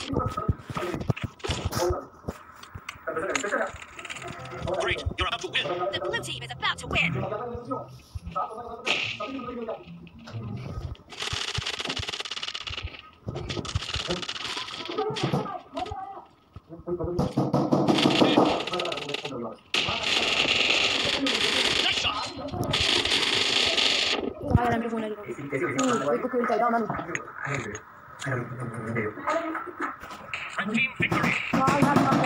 Great, you're about to win. The blue team is about to win. Nice shot. Kaya lang muna dito. Wait ko kilta naman. Red team victory. Kaya